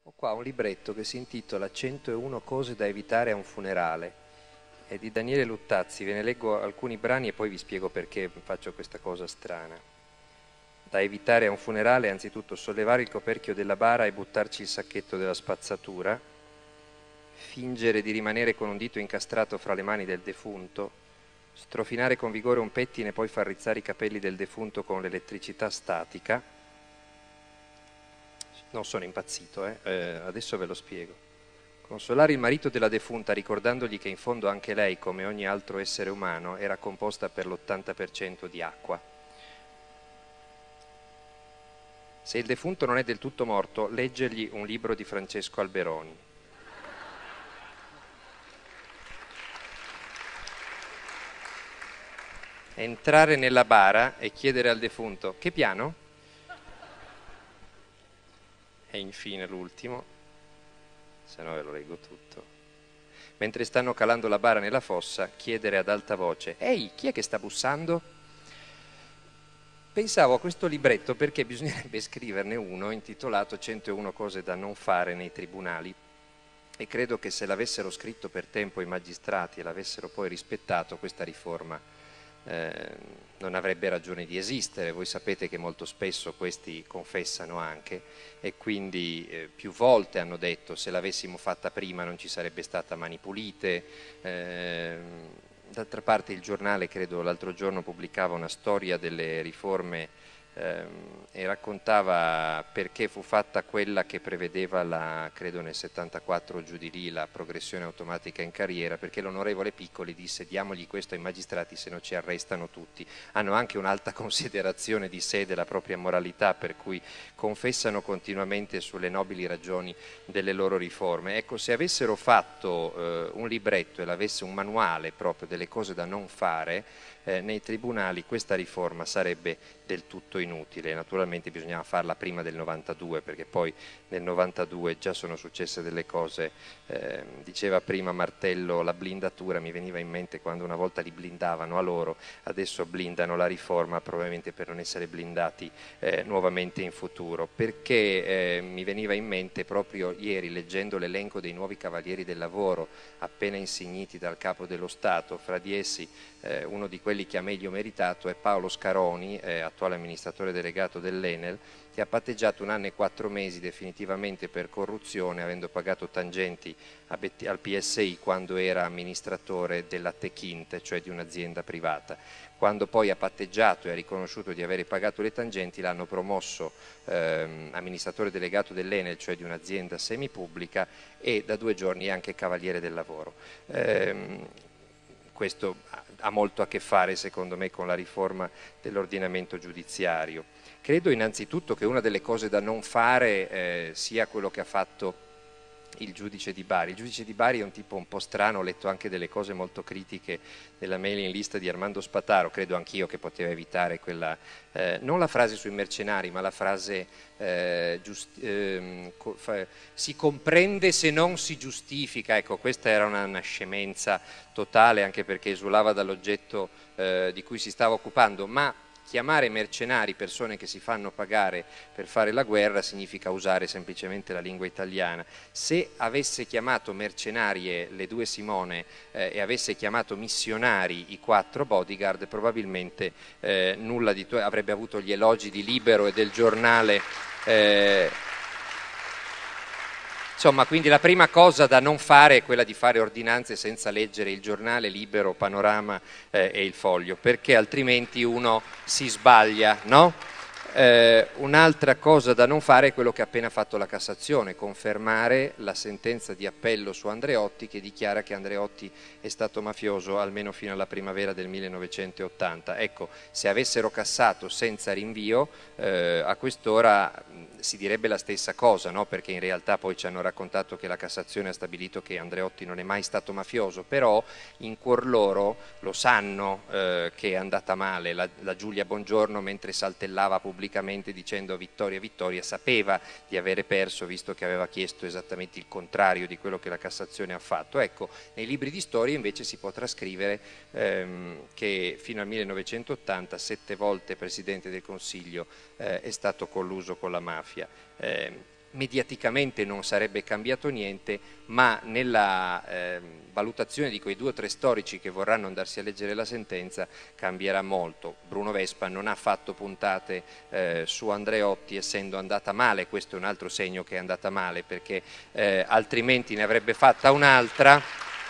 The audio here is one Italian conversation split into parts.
Ho qua un libretto che si intitola 101 cose da evitare a un funerale. È di Daniele Luttazzi, ve ne leggo alcuni brani e poi vi spiego perché faccio questa cosa strana. Da evitare a un funerale, anzitutto sollevare il coperchio della bara e buttarci il sacchetto della spazzatura, fingere di rimanere con un dito incastrato fra le mani del defunto, strofinare con vigore un pettine e poi far rizzare i capelli del defunto con l'elettricità statica. Non sono impazzito, adesso ve lo spiego. Consolare il marito della defunta ricordandogli che in fondo anche lei, come ogni altro essere umano, era composta per l'80% di acqua. Se il defunto non è del tutto morto, leggergli un libro di Francesco Alberoni. Entrare nella bara e chiedere al defunto: che piano? E infine l'ultimo, se no ve lo leggo tutto. Mentre stanno calando la bara nella fossa, chiedere ad alta voce: ehi, chi è che sta bussando? Pensavo a questo libretto perché bisognerebbe scriverne uno intitolato 101 cose da non fare nei tribunali, e credo che se l'avessero scritto per tempo i magistrati e l'avessero poi rispettato, questa riforma non avrebbe ragione di esistere. Voi sapete che molto spesso questi confessano anche, e quindi più volte hanno detto: se l'avessimo fatta prima non ci sarebbe stata Mani Pulite. D'altra parte il giornale, credo l'altro giorno, pubblicava una storia delle riforme e raccontava perché fu fatta quella che prevedeva, credo nel 74 giù di lì, la progressione automatica in carriera, perché l'onorevole Piccoli disse: diamogli questo ai magistrati, se no ci arrestano tutti. Hanno anche un'alta considerazione di sé, della propria moralità, per cui confessano continuamente sulle nobili ragioni delle loro riforme. Ecco, se avessero fatto un libretto e l'avesse un manuale proprio delle cose da non fare nei tribunali, questa riforma sarebbe del tutto inutile. Naturalmente bisognava farla prima del 92, perché poi nel 92 già sono successe delle cose. Diceva prima Martello la blindatura, mi veniva in mente quando una volta li blindavano a loro, adesso blindano la riforma probabilmente per non essere blindati nuovamente in futuro. Perché mi veniva in mente proprio ieri, leggendo l'elenco dei nuovi cavalieri del lavoro appena insigniti dal Capo dello Stato, fra di essi uno di quelli che ha meglio meritato è Paolo Scaroni, attuale amministratore delegato dell'Enel, che ha patteggiato 1 anno e 4 mesi definitivamente per corruzione, avendo pagato tangenti al PSI quando era amministratore della Techint, cioè di un'azienda privata. Quando poi ha patteggiato e ha riconosciuto di avere pagato le tangenti, l'hanno promosso amministratore delegato dell'Enel, cioè di un'azienda semipubblica, e da 2 giorni è anche cavaliere del lavoro. Questo ha molto a che fare, secondo me, con la riforma dell'ordinamento giudiziario. Credo innanzitutto che una delle cose da non fare sia quello che ha fatto il giudice di Bari. Il giudice di Bari è un tipo un po' strano, ho letto anche delle cose molto critiche nella mailing list di Armando Spataro, credo anch'io che poteva evitare quella, non la frase sui mercenari, ma la frase si comprende se non si giustifica. Ecco, questa era una scemenza totale, anche perché esulava dall'oggetto di cui si stava occupando, ma chiamare mercenari persone che si fanno pagare per fare la guerra significa usare semplicemente la lingua italiana. Se avesse chiamato mercenarie le 2 Simone e avesse chiamato missionari i 4 bodyguard, probabilmente nulla di avrebbe avuto gli elogi di Libero e del Giornale. Insomma, quindi la prima cosa da non fare è quella di fare ordinanze senza leggere il Giornale, Libero, Panorama e il Foglio, perché altrimenti uno si sbaglia, no? Un'altra cosa da non fare è quello che ha appena fatto la Cassazione: confermare la sentenza di appello su Andreotti, che dichiara che Andreotti è stato mafioso almeno fino alla primavera del 1980. Ecco, se avessero cassato senza rinvio, a quest'ora si direbbe la stessa cosa, no? Perché in realtà poi ci hanno raccontato che la Cassazione ha stabilito che Andreotti non è mai stato mafioso, però in cuor loro lo sanno che è andata male. La Giulia Bongiorno, mentre saltellava pubblicamente dicendo vittoria, vittoria, sapeva di avere perso, visto che aveva chiesto esattamente il contrario di quello che la Cassazione ha fatto. Ecco, nei libri di storia invece si potrà scrivere che fino al 1980 7 volte Presidente del Consiglio è stato colluso con la mafia. mediaticamente non sarebbe cambiato niente, ma nella valutazione di quei 2 o 3 storici che vorranno andarsi a leggere la sentenza cambierà molto. Bruno Vespa non ha fatto puntate su Andreotti essendo andata male, questo è un altro segno che è andata male, perché altrimenti ne avrebbe fatta un'altra.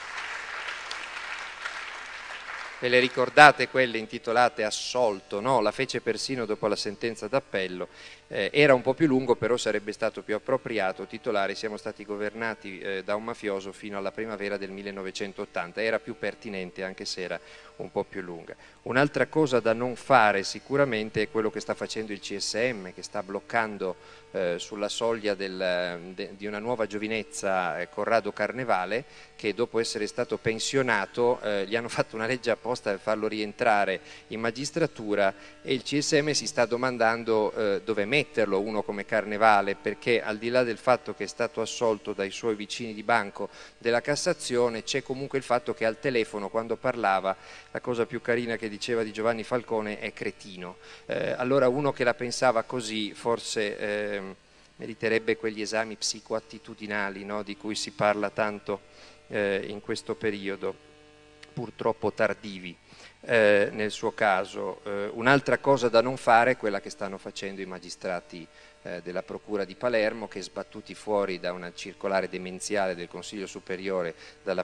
Ve le ricordate quelle intitolate Assolto? No? La fece persino dopo la sentenza d'appello. Era un po' più lungo, però sarebbe stato più appropriato titolare Siamo stati governati da un mafioso fino alla primavera del 1980. Era più pertinente, anche se era un po' più lunga. Un'altra cosa da non fare sicuramente è quello che sta facendo il CSM, che sta bloccando sulla soglia di una nuova giovinezza Corrado Carnevale, che dopo essere stato pensionato gli hanno fatto una legge apposta per farlo rientrare in magistratura, e il CSM si sta domandando dove metterlo uno come Carnevale, perché al di là del fatto che è stato assolto dai suoi vicini di banco della Cassazione, c'è comunque il fatto che al telefono, quando parlava, la cosa più carina che diceva di Giovanni Falcone è cretino. Allora uno che la pensava così forse meriterebbe quegli esami psicoattitudinali, no, di cui si parla tanto in questo periodo, purtroppo tardivi nel suo caso. Un'altra cosa da non fare è quella che stanno facendo i magistrati della Procura di Palermo, che, sbattuti fuori da una circolare demenziale del Consiglio Superiore dalla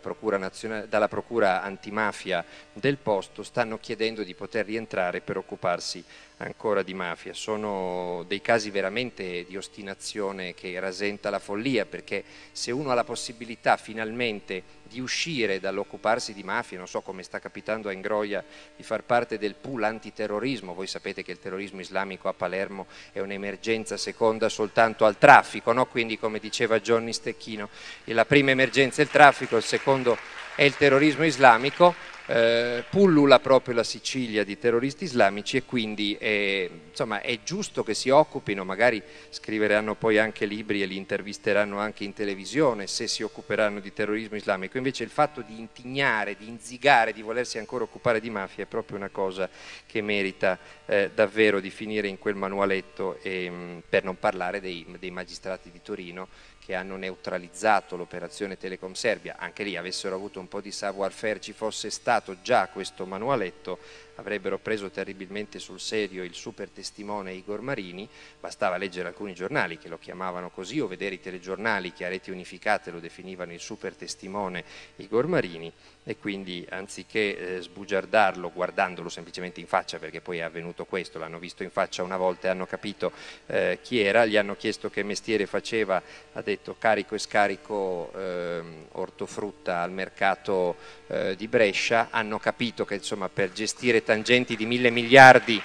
Procura Antimafia del posto, stanno chiedendo di poter rientrare per occuparsi ancora di mafia. Sono dei casi veramente di ostinazione che rasenta la follia, perché se uno ha la possibilità finalmente di uscire dall'occuparsi di mafia, non so, come sta capitando a Ingroia, di far parte del pool antiterrorismo. Voi sapete che il terrorismo islamico a Palermo è un'emergenza seconda soltanto al traffico, no? Quindi, come diceva Johnny Stecchino, la prima emergenza è il traffico, il secondo è il terrorismo islamico. Pullula proprio la Sicilia di terroristi islamici, e quindi insomma, è giusto che si occupino, magari scriveranno poi anche libri e li intervisteranno anche in televisione se si occuperanno di terrorismo islamico. Invece il fatto di intignare, di inzigare, di volersi ancora occupare di mafia è proprio una cosa che merita davvero di finire in quel manualetto, per non parlare dei magistrati di Torino che hanno neutralizzato l'operazione Telecom Serbia. Anche lì, avessero avuto un po' di savoir-faire, ci fosse stato già questo manualetto, avrebbero preso terribilmente sul serio il super testimone Igor Marini. Bastava leggere alcuni giornali che lo chiamavano così, o vedere i telegiornali che a reti unificate lo definivano il super testimone Igor Marini, e quindi anziché sbugiardarlo guardandolo semplicemente in faccia, perché poi è avvenuto questo, l'hanno visto in faccia una volta e hanno capito chi era, gli hanno chiesto che mestiere faceva, ha detto carico e scarico ortofrutta al mercato di Brescia. Hanno capito che, insomma, per gestire tangenti di 1000 miliardi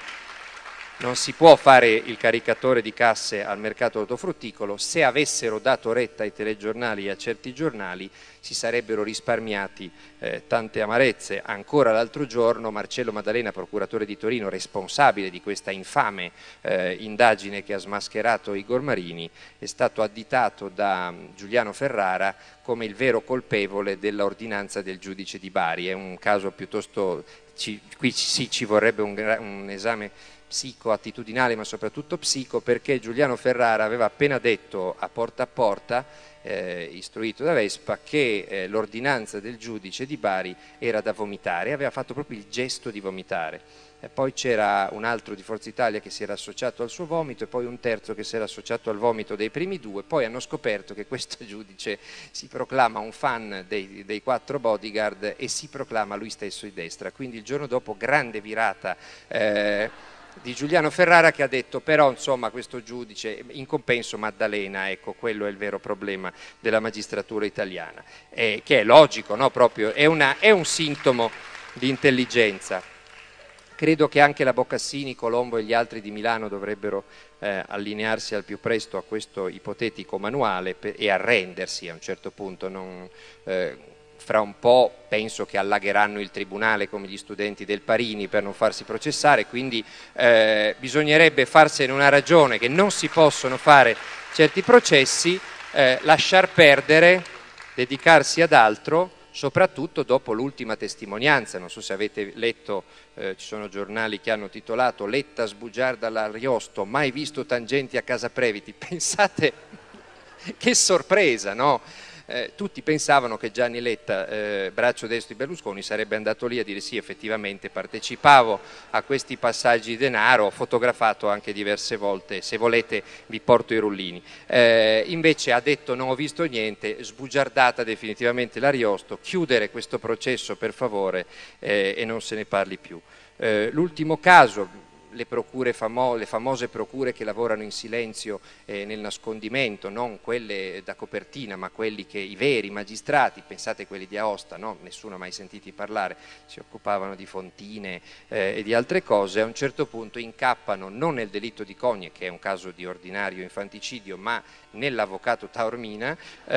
non si può fare il caricatore di casse al mercato ortofrutticolo. Se avessero dato retta ai telegiornali e a certi giornali si sarebbero risparmiati tante amarezze. Ancora l'altro giorno Marcello Maddalena, procuratore di Torino, responsabile di questa infame indagine che ha smascherato Igor Marini, è stato additato da Giuliano Ferrara come il vero colpevole dell'ordinanza del giudice di Bari. È un caso piuttosto, qui sì, ci vorrebbe un esame psicoattitudinale, ma soprattutto psico, perché Giuliano Ferrara aveva appena detto a porta, istruito da Vespa, che l'ordinanza del giudice di Bari era da vomitare, aveva fatto proprio il gesto di vomitare. Poi c'era un altro di Forza Italia che si era associato al suo vomito, e poi un terzo che si era associato al vomito dei primi due. Poi hanno scoperto che questo giudice si proclama un fan dei 4 bodyguard e si proclama lui stesso di destra. Quindi il giorno dopo grande virata di Giuliano Ferrara, che ha detto però, insomma, questo giudice, in compenso Maddalena, ecco, quello è il vero problema della magistratura italiana, che è logico, no? Proprio è un sintomo di intelligenza. Credo che anche la Boccassini, Colombo e gli altri di Milano dovrebbero allinearsi al più presto a questo ipotetico manuale e arrendersi a un certo punto. Fra un po' penso che allagheranno il tribunale come gli studenti del Parini per non farsi processare, quindi bisognerebbe farsene una ragione che non si possono fare certi processi, lasciar perdere, dedicarsi ad altro, soprattutto dopo l'ultima testimonianza. Non so se avete letto, ci sono giornali che hanno titolato Letta sbugiarda dall'Ariosto, mai visto tangenti a Casa Previti. Pensate che sorpresa, no? Tutti pensavano che Gianni Letta, braccio destro di Berlusconi, sarebbe andato lì a dire sì, effettivamente partecipavo a questi passaggi di denaro, ho fotografato anche diverse volte, se volete vi porto i rullini. Invece ha detto non ho visto niente, sbugiardata definitivamente l'Ariosto, chiudere questo processo per favore e non se ne parli più. L'ultimo caso, le famose procure che lavorano in silenzio nel nascondimento, non quelle da copertina ma quelli che i veri magistrati, pensate quelli di Aosta, no? Nessuno ha mai sentito parlare, si occupavano di fontine e di altre cose, a un certo punto incappano non nel delitto di Cogne, che è un caso di ordinario infanticidio, ma nell'avvocato Taormina,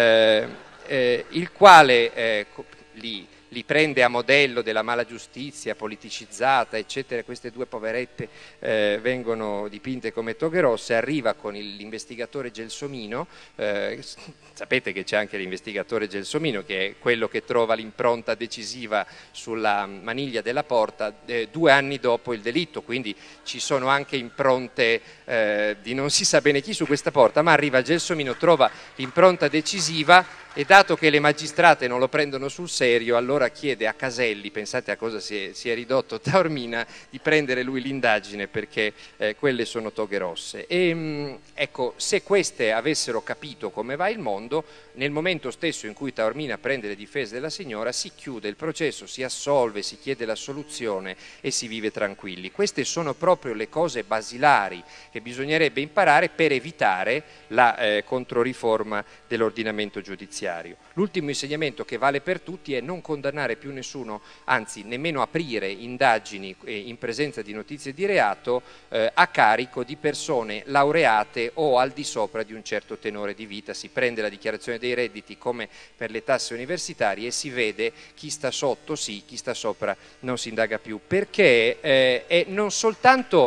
il quale li prende a modello della mala giustizia politicizzata, eccetera. Queste due poverette vengono dipinte come toghe rosse, arriva con l'investigatore Gelsomino, sapete che c'è anche l'investigatore Gelsomino che è quello che trova l'impronta decisiva sulla maniglia della porta 2 anni dopo il delitto, quindi ci sono anche impronte di non si sa bene chi su questa porta, ma arriva Gelsomino, trova l'impronta decisiva e dato che le magistrate non lo prendono sul serio, allora chiede a Caselli, pensate a cosa si è ridotto Taormina, di prendere lui l'indagine perché quelle sono toghe rosse. E ecco, se queste avessero capito come va il mondo, nel momento stesso in cui Taormina prende le difese della signora si chiude il processo, si assolve, si chiede l'assoluzione e si vive tranquilli. Queste sono proprio le cose basilari che bisognerebbe imparare per evitare la controriforma dell'ordinamento giudiziario. L'ultimo insegnamento che vale per tutti è non condannare più nessuno, anzi nemmeno aprire indagini in presenza di notizie di reato a carico di persone laureate o al di sopra di un certo tenore di vita. Si prende la dichiarazione dei redditi come per le tasse universitarie e si vede chi sta sotto sì, chi sta sopra non si indaga più, perché non soltanto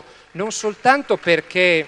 perché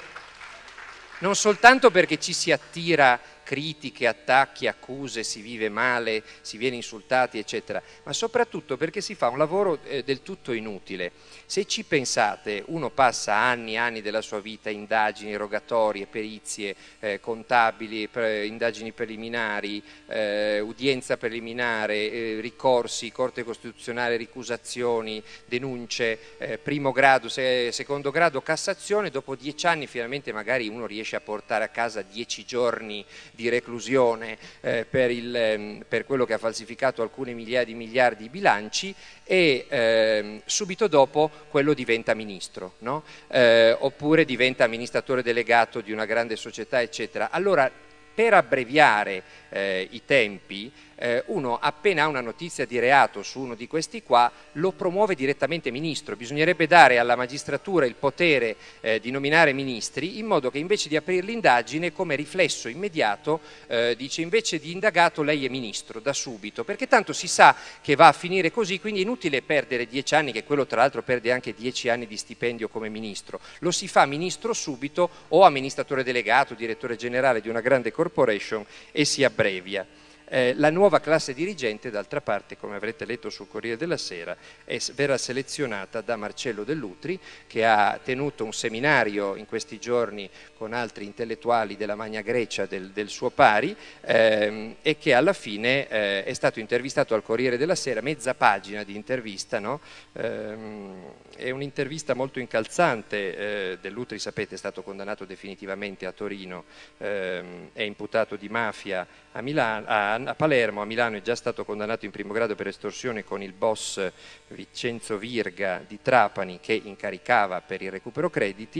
ci si attira critiche, attacchi, accuse, si vive male, si viene insultati, eccetera, ma soprattutto perché si fa un lavoro del tutto inutile. Se ci pensate, uno passa anni e anni della sua vita, indagini, rogatorie, perizie, contabili, indagini preliminari, udienza preliminare, ricorsi, Corte Costituzionale, ricusazioni, denunce, primo grado, secondo grado, Cassazione. Dopo 10 anni finalmente magari uno riesce a portare a casa 10 giorni di reclusione per quello che ha falsificato alcune migliaia di miliardi di bilanci e subito dopo quello diventa ministro, no? Oppure diventa amministratore delegato di una grande società, eccetera. Allora, per abbreviare i tempi, uno appena ha una notizia di reato su uno di questi qua lo promuove direttamente ministro. Bisognerebbe dare alla magistratura il potere di nominare ministri, in modo che invece di aprire l'indagine, come riflesso immediato, dice invece di indagato lei è ministro da subito, perché tanto si sa che va a finire così, quindi è inutile perdere 10 anni, che quello tra l'altro perde anche 10 anni di stipendio come ministro. Lo si fa ministro subito o amministratore delegato, direttore generale di una grande corporation e si abbrevia. La nuova classe dirigente, d'altra parte, come avrete letto sul Corriere della Sera, verrà selezionata da Marcello Dell'Utri, che ha tenuto un seminario in questi giorni con altri intellettuali della Magna Grecia del suo pari e che alla fine è stato intervistato al Corriere della Sera, mezza pagina di intervista, no? È un'intervista molto incalzante. Dell'Utri, sapete, è stato condannato definitivamente a Torino, è imputato di mafia a Palermo. A Milano è già stato condannato in primo grado per estorsione con il boss Vincenzo Virga di Trapani, che incaricava per il recupero crediti,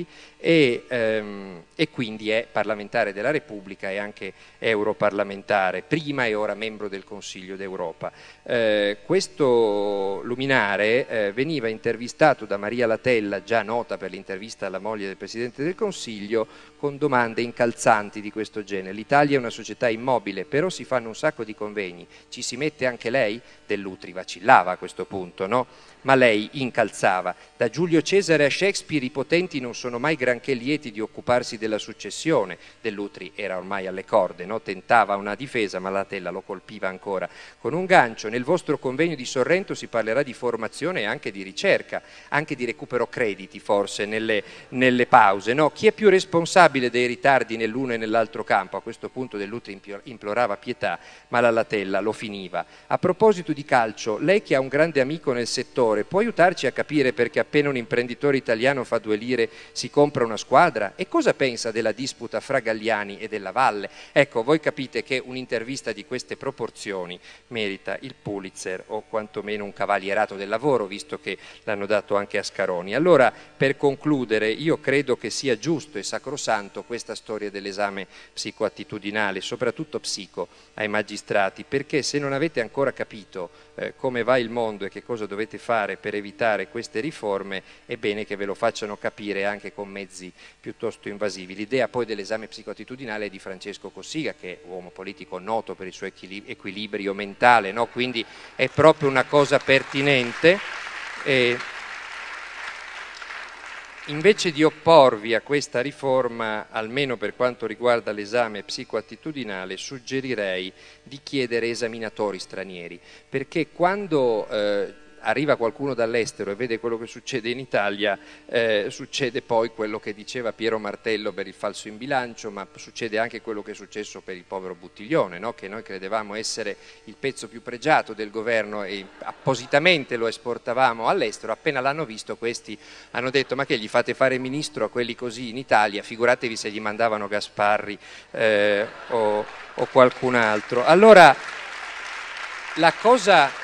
e quindi è parlamentare della Repubblica e anche europarlamentare, prima e ora membro del Consiglio d'Europa. Questo luminare veniva intervistato da Maria Latella, già nota per l'intervista alla moglie del Presidente del Consiglio, con domande incalzanti di questo genere. L'Italia è una società immobile, però si fanno un sacco sacco di convegni, ci si mette anche lei? Dell'Utri vacillava a questo punto, no? Ma lei incalzava. Da Giulio Cesare a Shakespeare i potenti non sono mai granché lieti di occuparsi della successione. Dell'Utri era ormai alle corde, no? Tentava una difesa, ma la Tella lo colpiva ancora con un gancio. Nel vostro convegno di Sorrento si parlerà di formazione e anche di ricerca, anche di recupero crediti forse nelle pause, no? Chi è più responsabile dei ritardi nell'uno e nell'altro campo? A questo punto Dell'Utri implorava pietà, ma la Latella lo finiva. A proposito di calcio, lei che ha un grande amico nel settore, può aiutarci a capire perché appena un imprenditore italiano fa 2 lire si compra una squadra? E cosa pensa della disputa fra Galliani e Della Valle? Ecco, voi capite che un'intervista di queste proporzioni merita il Pulitzer o quantomeno un cavalierato del lavoro, visto che l'hanno dato anche a Scaroni. Allora, per concludere, io credo che sia giusto e sacrosanto questa storia dell'esame psicoattitudinale, soprattutto psico, ai magistrati, perché se non avete ancora capito come va il mondo e che cosa dovete fare per evitare queste riforme, è bene che ve lo facciano capire anche con mezzi piuttosto invasivi. L'idea poi dell'esame psicoattitudinale è di Francesco Cossiga, che è uomo politico noto per il suo equilibrio mentale, no? Quindi è proprio una cosa pertinente. Invece di opporvi a questa riforma, almeno per quanto riguarda l'esame psicoattitudinale, suggerirei di chiedere esaminatori stranieri, perché quando arriva qualcuno dall'estero e vede quello che succede in Italia, succede poi quello che diceva Piero Martello per il falso in bilancio, ma succede anche quello che è successo per il povero Buttiglione, no? Che noi credevamo essere il pezzo più pregiato del governo e appositamente lo esportavamo all'estero. Appena l'hanno visto, questi hanno detto: ma che gli fate fare ministro a quelli così in Italia? Figuratevi se gli mandavano Gasparri o qualcun altro. Allora la cosa...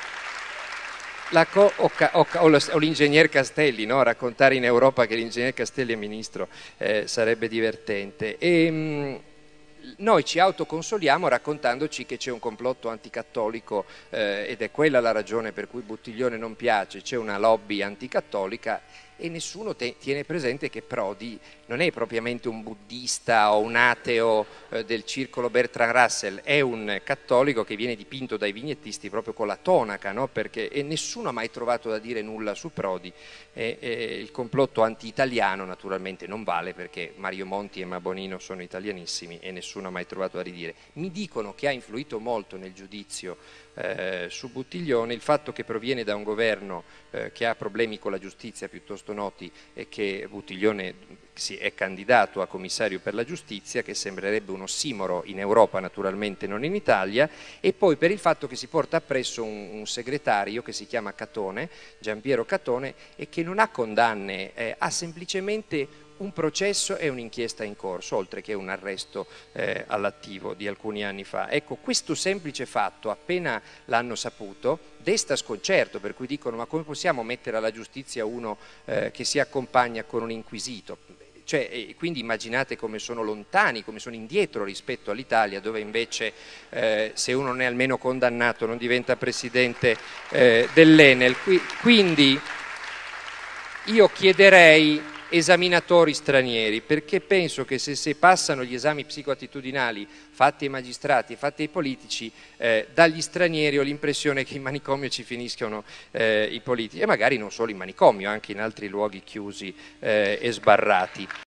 o l'ingegner Castelli, no? Raccontare in Europa che l'ingegner Castelli è ministro sarebbe divertente. Noi ci autoconsoliamo raccontandoci che c'è un complotto anticattolico ed è quella la ragione per cui Buttiglione non piace, c'è una lobby anticattolica e nessuno tiene presente che Prodi non è propriamente un buddista o un ateo del circolo Bertrand Russell, è un cattolico che viene dipinto dai vignettisti proprio con la tonaca, no? E nessuno ha mai trovato da dire nulla su Prodi. Il complotto anti-italiano naturalmente non vale, perché Mario Monti e Emma Bonino sono italianissimi e nessuno ha mai trovato da ridire. Mi dicono che ha influito molto nel giudizio su Buttiglione il fatto che proviene da un governo che ha problemi con la giustizia piuttosto noti e che Buttiglione si è candidato a commissario per la giustizia, che sembrerebbe un ossimoro in Europa, naturalmente non in Italia, e poi per il fatto che si porta appresso un segretario che si chiama Catone, Giampiero Catone, e che non ha condanne, ha semplicemente un processo e un'inchiesta in corso, oltre che un arresto all'attivo di alcuni anni fa. Ecco, questo semplice fatto, appena l'hanno saputo, desta sconcerto, per cui dicono: ma come possiamo mettere alla giustizia uno che si accompagna con un inquisito? Cioè, quindi immaginate come sono lontani, come sono indietro rispetto all'Italia, dove invece se uno non è almeno condannato non diventa presidente dell'Enel. Quindi io chiederei esaminatori stranieri, perché penso che se passano gli esami psicoattitudinali fatti ai magistrati e fatti ai politici, dagli stranieri ho l'impressione che in manicomio ci finiscono i politici, e magari non solo in manicomio, anche in altri luoghi chiusi e sbarrati.